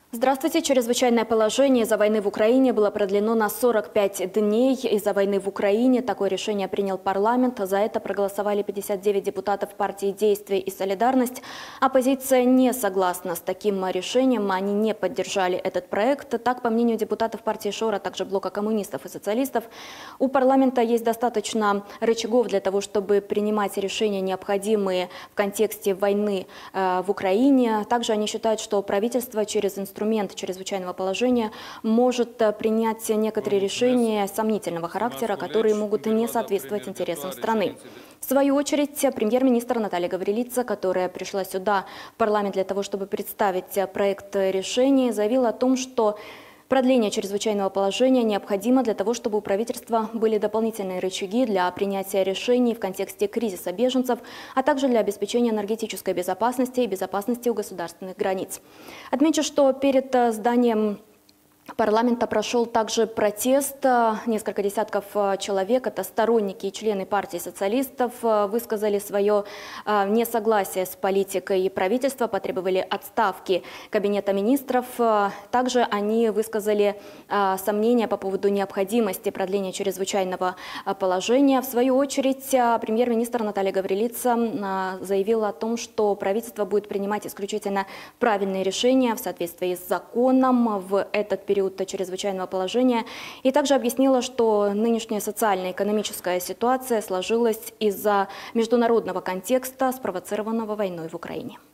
Здравствуйте. Чрезвычайное положение из-за войны в Украине было продлено на 45 дней. Из-за войны в Украине такое решение принял парламент. За это проголосовали 59 депутатов партии «Действие и солидарность». Оппозиция не согласна с таким решением. Они не поддержали этот проект. Так, по мнению депутатов партии ШОР, а также блока коммунистов и социалистов, у парламента есть достаточно рычагов для того, чтобы принимать решения, необходимые в контексте войны в Украине. Также они считают, что правительство через инструмент чрезвычайного положения может принять некоторые решения сомнительного характера, которые могут не соответствовать интересам страны. В свою очередь, премьер-министр Наталья Гаврилица, которая пришла сюда, в парламент, для того, чтобы представить проект решения, заявила о том, что продление чрезвычайного положения необходимо для того, чтобы у правительства были дополнительные рычаги для принятия решений в контексте кризиса беженцев, а также для обеспечения энергетической безопасности и безопасности у государственных границ. Отмечу, что перед зданием парламента прошел также протест. Несколько десятков человек, это сторонники и члены партии социалистов, высказали свое несогласие с политикой правительства, потребовали отставки кабинета министров. Также они высказали сомнения по поводу необходимости продления чрезвычайного положения. В свою очередь, премьер-министр Наталья Гаврилица заявила о том, что правительство будет принимать исключительно правильные решения в соответствии с законом в этот период чрезвычайного положения, и также объяснила, что нынешняя социально-экономическая ситуация сложилась из-за международного контекста, спровоцированного войной в Украине.